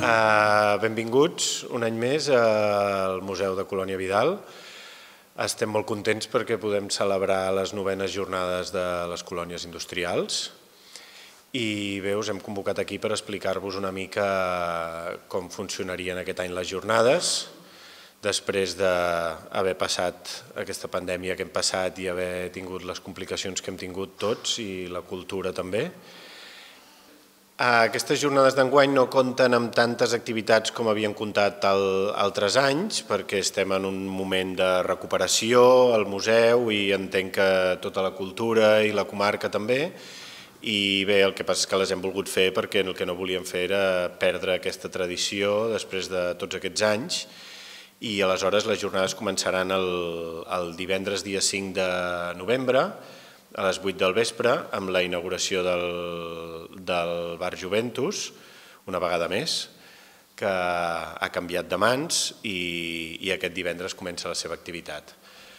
Benvinguts un any més al Museu de Colònia Vidal. Estem molt contents perquè podem celebrar les 9enes jornades de les colònies industrials i bé, us hem convocat aquí per explicar-vos una mica com funcionarien aquest any les jornades després d'haver passat aquesta pandèmia que hem passat i haver tingut les complicacions que hem tingut tots i la cultura també. Aquestes jornades d'enguany no compten amb tantes activitats com havien comptat altres anys perquè estem en un moment de recuperació al museu i entenc que tota la cultura i la comarca també i bé, el que passa és que les hem volgut fer perquè el que no volíem fer era perdre aquesta tradició després de tots aquests anys i aleshores les jornades començaran el divendres dia 5 de novembre a les 8 del vespre, amb la inauguració del Bar Juventus, una vegada més, que ha canviat de mans i aquest divendres comença la seva activitat.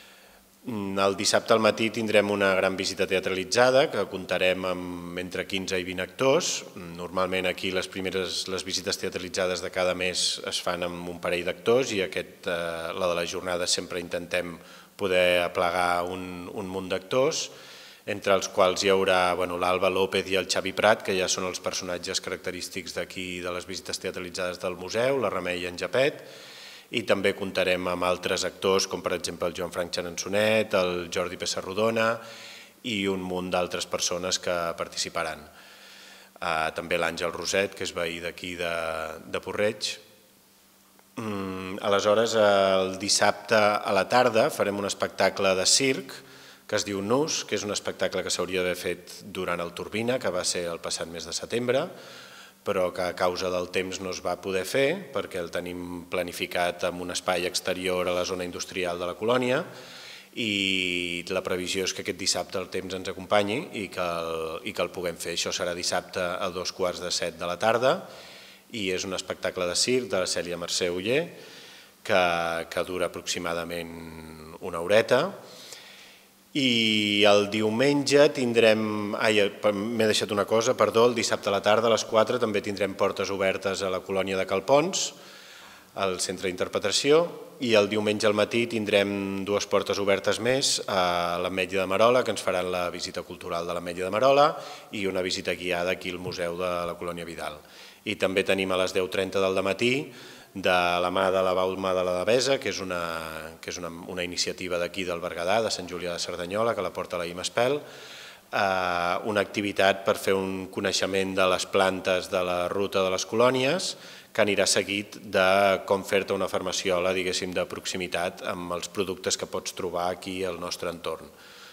El dissabte al matí tindrem una gran visita teatralitzada, que comptarem amb entre 15 i 20 actors. Normalment aquí les visites teatralitzades de cada mes es fan amb un parell d'actors i la de la jornada sempre intentem poder aplegar un munt d'actors, entre els quals hi haurà l'Alba López i el Xavi Prat, que ja són els personatges característics d'aquí de les visites teatralitzades del museu, la Remei i en Japet, i també comptarem amb altres actors, com per exemple el Joan Frank Xarançonet, el Jordi Pessarrodona i un munt d'altres persones que participaran. També l'Àngel Roset, que és veí d'aquí de Porreig. Aleshores, el dissabte a la tarda farem un espectacle de circ, que es diu Nus, que és un espectacle que s'hauria d'haver fet durant el Turbina, que va ser el passat mes de setembre, però que a causa del temps no es va poder fer, perquè el tenim planificat en un espai exterior a la zona industrial de la colònia, i la previsió és que aquest dissabte el temps ens acompanyi i que el puguem fer. Això serà dissabte a 2:45 de la tarda, i és un espectacle de circ de la Cèlia Mercè Oller, que dura aproximadament una horeta. I el diumenge tindrem, m'he deixat una cosa, perdó, el dissabte a la tarda a les 4 també tindrem portes obertes a la colònia de Calpons, al centre d'interpretació, i el diumenge al matí tindrem 2 portes obertes més a l'Ametlla de Merola, que ens faran la visita cultural de l'Ametlla de Merola i una visita guiada aquí al Museu de la Colònia Vidal. I també tenim a les 10:30 del dematí, de la mà de la Baulma de la Devesa, que és una iniciativa d'aquí del Berguedà, de Sant Julià de Cerdanyola, que la porta la Imespel, una activitat per fer un coneixement de les plantes de la ruta de les colònies, que anirà seguit de com fer-te una farmaciola, diguéssim, de proximitat amb els productes que pots trobar aquí al nostre entorn.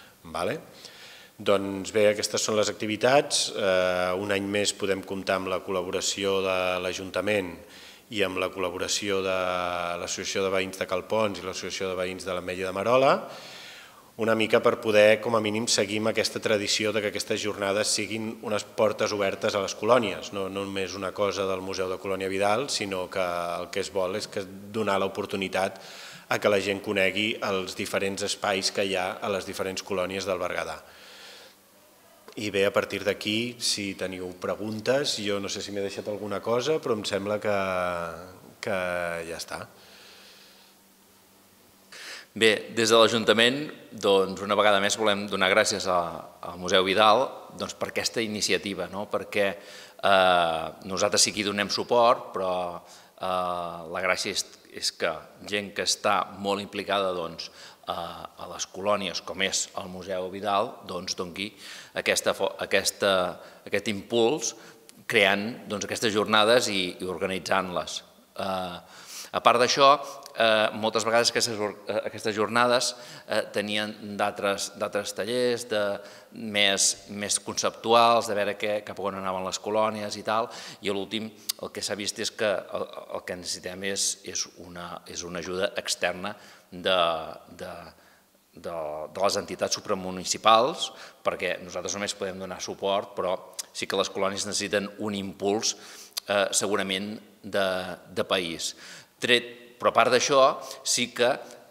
Doncs bé, aquestes són les activitats. Un any més podem comptar amb la col·laboració de l'Ajuntament i amb la col·laboració de l'Associació de Veïns de Calpons i l'Associació de Veïns de l'Ametlla de Merola, una mica per poder, com a mínim, seguir amb aquesta tradició que aquestes jornades siguin unes portes obertes a les colònies, no només una cosa del Museu de Colònia Vidal, sinó que el que es vol és donar l'oportunitat a que la gent conegui els diferents espais que hi ha a les diferents colònies del Berguedà. I bé, a partir d'aquí, si teniu preguntes, jo no sé si m'he deixat alguna cosa, però em sembla que ja està. Bé, des de l'Ajuntament, una vegada més volem donar gràcies al Museu Vidal per aquesta iniciativa, perquè nosaltres sí que hi donem suport, però la gràcia és que gent que està molt implicada a les colònies, com és el Museu Vidal, doni aquest impuls creant aquestes jornades i organitzant-les. A part d'això, moltes vegades aquestes jornades tenien d'altres tallers més conceptuals, de veure cap a on anaven les colònies i tal, i a l'últim el que s'ha vist és que el que necessitem és una ajuda externa de les entitats supramunicipals, perquè nosaltres només podem donar suport, però sí que les colònies necessiten un impuls segurament de país. Però a part d'això, sí que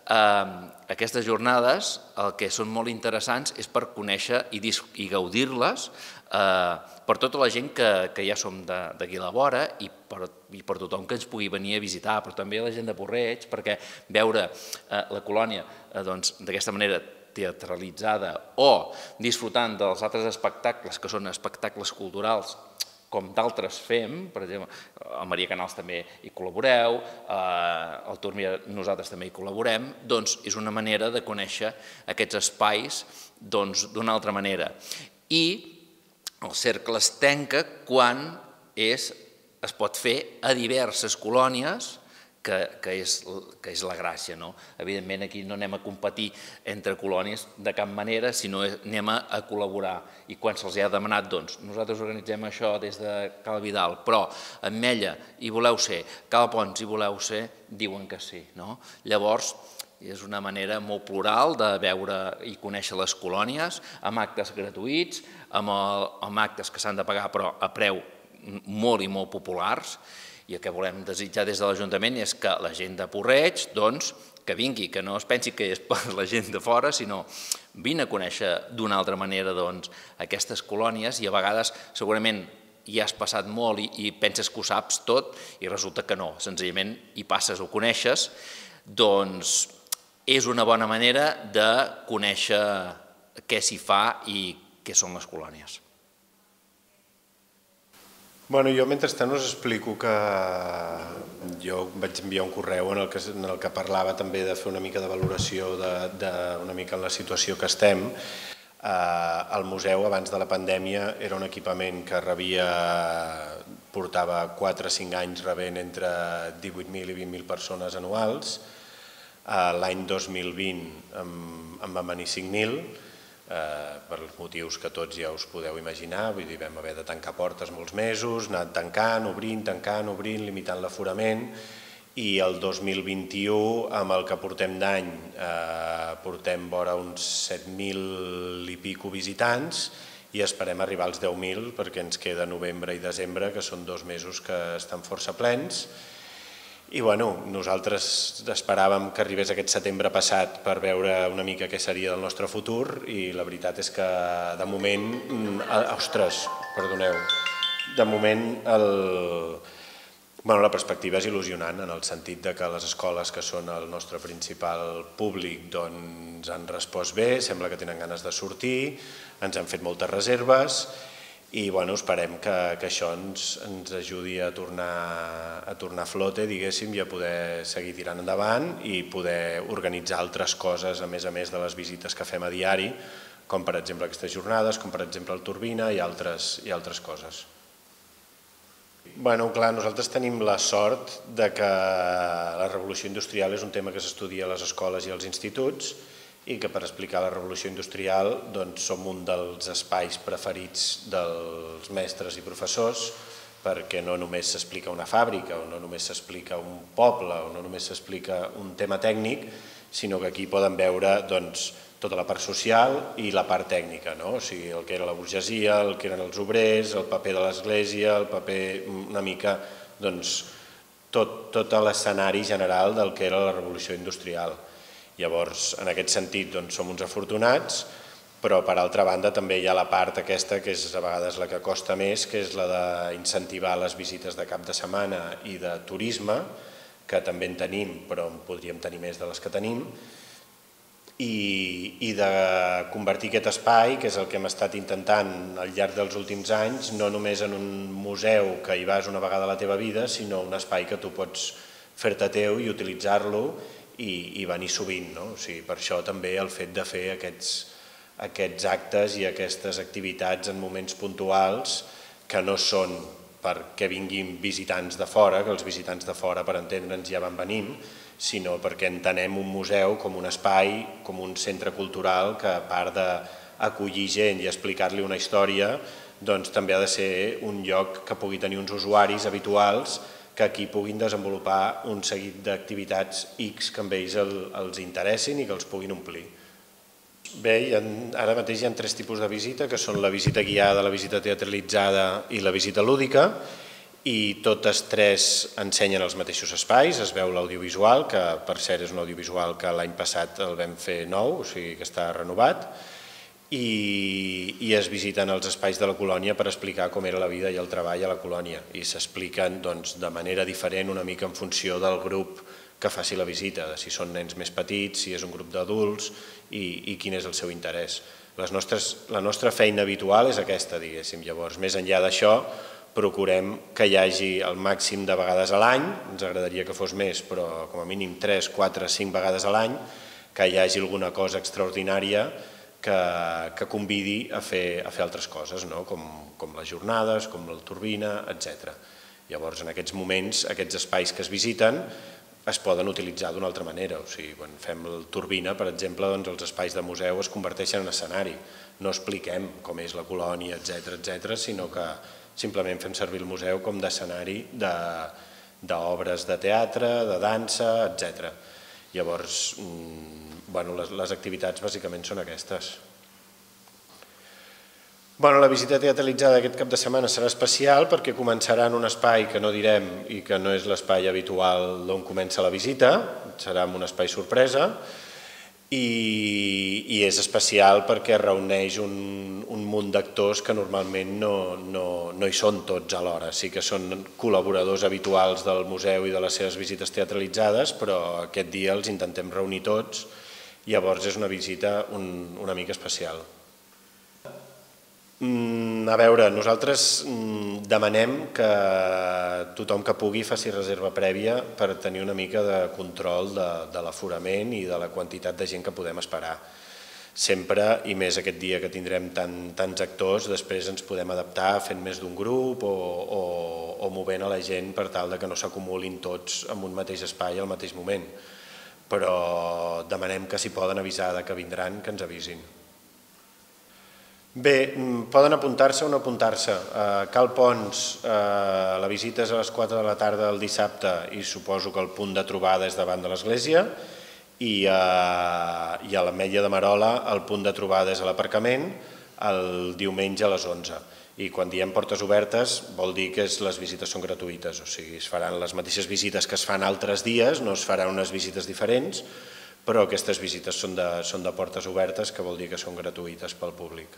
aquestes jornades el que són molt interessants és per conèixer i gaudir-les per tota la gent que ja som d'aquí a la vora i per tothom que ens pugui venir a visitar, però també la gent de Puig-reig, perquè veure la colònia d'aquesta manera teatralitzada o disfrutant dels altres espectacles que són espectacles culturals com d'altres fem, per exemple, el Maria Canals també hi col·laboreu, el Turmia nosaltres també hi col·laborem, doncs és una manera de conèixer aquests espais d'una altra manera. I el cercle es tanca quan es pot fer a diverses colònies, que és la gràcia. Evidentment, aquí no anem a competir entre colònies de cap manera, sinó anem a col·laborar. I quan se'ls ha demanat, doncs, nosaltres organitzem això des de Cala Vidal, però Ametlla hi voleu ser, Cala Pons hi voleu ser, diuen que sí. Llavors, és una manera molt plural de veure i conèixer les colònies, amb actes gratuïts, amb actes que s'han de pagar, però a preu molt i molt populars. I el que volem desitjar des de l'Ajuntament és que la gent de Puig-reig, que vingui, que no es pensi que és per la gent de fora, sinó vine a conèixer d'una altra manera aquestes colònies i a vegades segurament hi has passat molt i penses que ho saps tot i resulta que no, senzillament hi passes o coneixes, doncs és una bona manera de conèixer què s'hi fa i què són les colònies. Bueno, jo mentrestant us explico que jo vaig enviar un correu en el que parlava també de fer una mica de valoració una mica en la situació que estem. El museu abans de la pandèmia era un equipament que portava 4 o 5 anys rebent entre 18.000 i 20.000 persones anuals. L'any 2020 en van venir 5.000, per els motius que tots ja us podeu imaginar, vull dir, vam haver de tancar portes molts mesos, anar tancant, obrint, limitant l'aforament, i el 2021, amb el que portem d'any, portem vora uns 7.000 i pico visitants i esperem arribar als 10.000 perquè ens queda novembre i desembre, que són 2 mesos que estan força plens. I nosaltres esperàvem que arribés aquest setembre passat per veure una mica què seria del nostre futur i la veritat és que de moment, de moment la perspectiva és il·lusionant en el sentit que les escoles que són el nostre principal públic han respost bé, sembla que tenen ganes de sortir, ens han fet moltes reserves i esperem que això ens ajudi a tornar a flote, diguéssim, i a poder seguir tirant endavant i poder organitzar altres coses a més de les visites que fem a diari, com per exemple aquestes jornades, com per exemple el Turbina i altres coses. Clar, nosaltres tenim la sort que la revolució industrial és un tema que s'estudia a les escoles i als instituts i que per explicar la revolució industrial som un dels espais preferits dels mestres i professors perquè no només s'explica una fàbrica o no només s'explica un poble o no només s'explica un tema tècnic, sinó que aquí poden veure tota la part social i la part tècnica, o sigui, el que era la burgesia, el que eren els obrers, el paper de l'església, el paper una mica, tot l'escenari general del que era la revolució industrial. Llavors, en aquest sentit, som uns afortunats, però per altra banda també hi ha la part aquesta que és a vegades la que costa més, que és la d'incentivar les visites de cap de setmana i de turisme, que també en tenim, però en podríem tenir més de les que tenim, i de convertir aquest espai, que és el que hem estat intentant al llarg dels últims anys, no només en un museu que hi vas una vegada a la teva vida, sinó un espai que tu pots fer-te teu i utilitzar-lo i venir sovint. Per això també el fet de fer aquests actes i aquestes activitats en moments puntuals que no són perquè vinguin visitants de fora, que els visitants de fora per entendre'ns ja van venint, sinó perquè entenem un museu com un espai, com un centre cultural que a part d'acollir gent i explicar-li una història, també ha de ser un lloc que pugui tenir uns usuaris habituals que aquí puguin desenvolupar un seguit d'activitats X que amb ells els interessin i que els puguin omplir. Bé, ara mateix hi ha 3 tipus de visita, que són la visita guiada, la visita teatralitzada i la visita lúdica, i totes tres ensenyen els mateixos espais, es veu l'audiovisual, que per cert és un audiovisual que l'any passat el vam fer nou, o sigui que està renovat, i es visiten els espais de la colònia per explicar com era la vida i el treball a la colònia, i s'expliquen de manera diferent una mica en funció del grup que faci la visita, de si són nens més petits, si és un grup d'adults i quin és el seu interès. La nostra feina habitual és aquesta, diguéssim. Llavors, més enllà d'això, procurem que hi hagi el màxim de vegades a l'any, ens agradaria que fos més, però com a mínim 3, 4, 5 vegades a l'any, que hi hagi alguna cosa extraordinària que convidi a fer altres coses, com les jornades, com la turbina, etc. Llavors, en aquests moments, aquests espais que es visiten es poden utilitzar d'una altra manera. O sigui, quan fem la turbina, per exemple, els espais de museu es converteixen en escenari. No expliquem com és la colònia, etc., sinó que simplement fem servir el museu com d'escenari d'obres de teatre, de dansa, etc. Llavors, les activitats bàsicament són aquestes. La visita teatralitzada aquest cap de setmana serà especial perquè començarà en un espai que no direm i que no és l'espai habitual d'on comença la visita, serà en un espai sorpresa, i és especial perquè reuneix un munt d'actors que normalment no hi són tots alhora. Sí que són col·laboradors habituals del museu i de les seves visites teatralitzades, però aquest dia els intentem reunir tots, llavors és una visita una mica especial. A veure, nosaltres demanem que tothom que pugui faci reserva prèvia per tenir una mica de control de l'aforament i de la quantitat de gent que podem esperar. Sempre, i més aquest dia que tindrem tants actors, després ens podem adaptar fent més d'un grup o movent a la gent per tal que no s'acumulin tots en un mateix espai al mateix moment. Però demanem que si poden avisar que vindran, que ens avisin. Bé, poden apuntar-se o no apuntar-se. A Cal Pons la visita és a les 4 de la tarda del dissabte i suposo que el punt de trobada és davant de l'església, i a l'Ametlla de Merola el punt de trobada és a l'aparcament el diumenge a les 11. I quan diem portes obertes vol dir que les visites són gratuïtes, o sigui, es faran les mateixes visites que es fan altres dies, no es faran unes visites diferents, però aquestes visites són de portes obertes, que vol dir que són gratuïtes pel públic.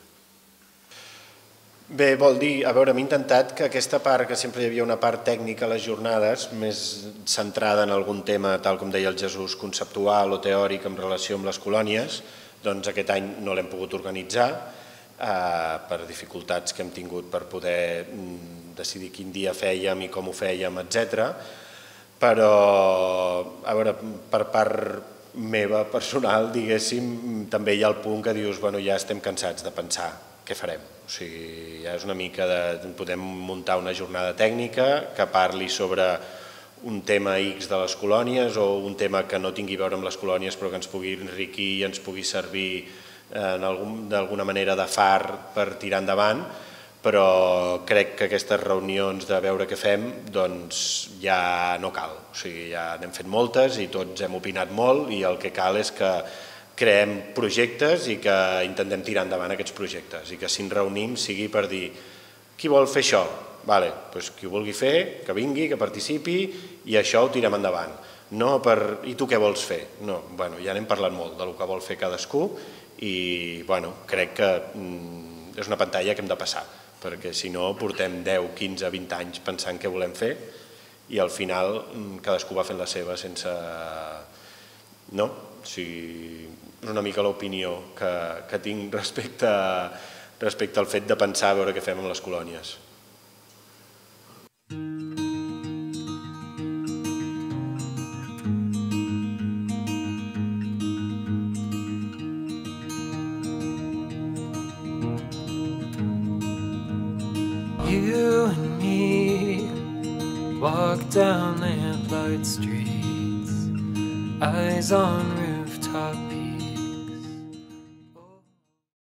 Bé, vol dir, a veure, hem intentat que aquesta part, que sempre hi havia una part tècnica a les jornades, més centrada en algun tema, tal com deia el Jesús, conceptual o teòric en relació amb les colònies, doncs aquest any no l'hem pogut organitzar per dificultats que hem tingut per poder decidir quin dia fèiem i com ho fèiem, etc. Però, a veure, per part meva personal, diguéssim, també hi ha el punt que dius, bueno, ja estem cansats de pensar què farem. O sigui, ja és una mica de... Podem muntar una jornada tècnica que parli sobre un tema X de les colònies o un tema que no tingui a veure amb les colònies però que ens pugui enriquir i ens pugui servir d'alguna manera de far per tirar endavant, però crec que aquestes reunions de veure què fem doncs ja no cal. O sigui, ja n'hem fet moltes i tots hem opinat molt i el que cal és que creem projectes i que intentem tirar endavant aquests projectes i que si ens reunim sigui per dir qui vol fer això? Doncs qui ho vulgui fer, que vingui, que participi i això ho tirem endavant. No per i tu què vols fer? No, ja n'hem parlat molt del que vol fer cadascú i crec que és una pantalla que hem de passar perquè si no portem 10, 15, 20 anys pensant què volem fer i al final cadascú va fent la seva sense... No? És una mica l'opinió que tinc respecte al fet de pensar a veure què fem amb les colònies. You and me walk down lamplight streets, eyes on rooftop